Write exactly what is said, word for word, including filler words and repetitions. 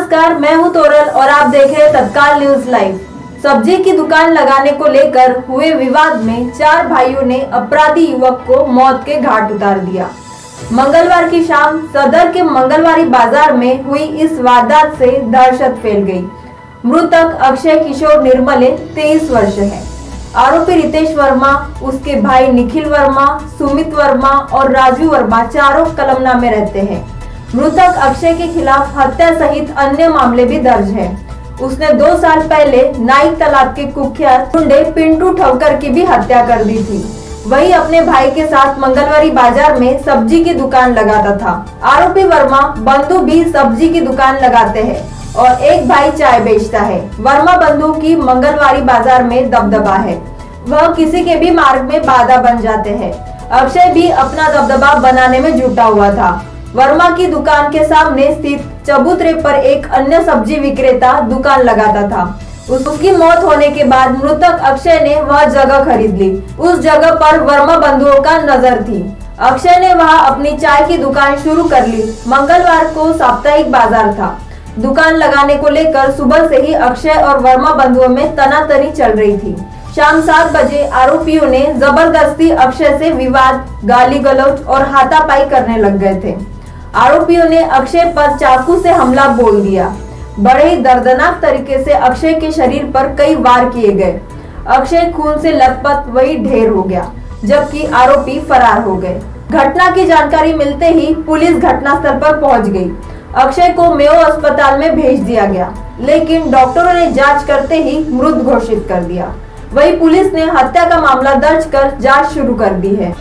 नमस्कार, मैं हूं तोरल और आप देख रहे हैं तत्काल न्यूज लाइव। सब्जी की दुकान लगाने को लेकर हुए विवाद में चार भाइयों ने अपराधी युवक को मौत के घाट उतार दिया। मंगलवार की शाम सदर के मंगलवारी बाजार में हुई इस वारदात से दहशत फैल गई। मृतक अक्षय किशोर निर्मले तेईस वर्ष है। आरोपी रितेश वर्मा, उसके भाई निखिल वर्मा, सुमित वर्मा और राजू वर्मा चारों कलमना में रहते हैं। मृतक अक्षय के खिलाफ हत्या सहित अन्य मामले भी दर्ज हैं। उसने दो साल पहले नाइक तालाब के कुख्यात गुंडे पिंटू ठवकर की भी हत्या कर दी थी। वही अपने भाई के साथ मंगलवारी बाजार में सब्जी की दुकान लगाता था। आरोपी वर्मा बंधु भी सब्जी की दुकान लगाते हैं और एक भाई चाय बेचता है। वर्मा बंधु की मंगलवारी बाजार में दबदबा है, वह किसी के भी मार्ग में बाधा बन जाते हैं। अक्षय भी अपना दबदबा बनाने में जुटा हुआ था। वर्मा की दुकान के सामने स्थित चबूतरे पर एक अन्य सब्जी विक्रेता दुकान लगाता था। उसकी मौत होने के बाद मृतक अक्षय ने वह जगह खरीद ली। उस जगह पर वर्मा बंधुओं का नजर थी। अक्षय ने वहां अपनी चाय की दुकान शुरू कर ली। मंगलवार को साप्ताहिक बाजार था। दुकान लगाने को लेकर सुबह से ही अक्षय और वर्मा बंधुओं में तनातनी चल रही थी। शाम सात बजे आरोपियों ने जबरदस्ती अक्षय से विवाद, गाली गलौज और हाथापाई करने लग गए थे। आरोपियों ने अक्षय पर चाकू से हमला बोल दिया। बड़े ही दर्दनाक तरीके से अक्षय के शरीर पर कई वार किए गए। अक्षय खून से लथपथ वही ढेर हो गया, जबकि आरोपी फरार हो गए। घटना की जानकारी मिलते ही पुलिस घटनास्थल पर पहुंच गई। अक्षय को मेयो अस्पताल में भेज दिया गया, लेकिन डॉक्टरों ने जांच करते ही मृत घोषित कर दिया। वही पुलिस ने हत्या का मामला दर्ज कर जांच शुरू कर दी है।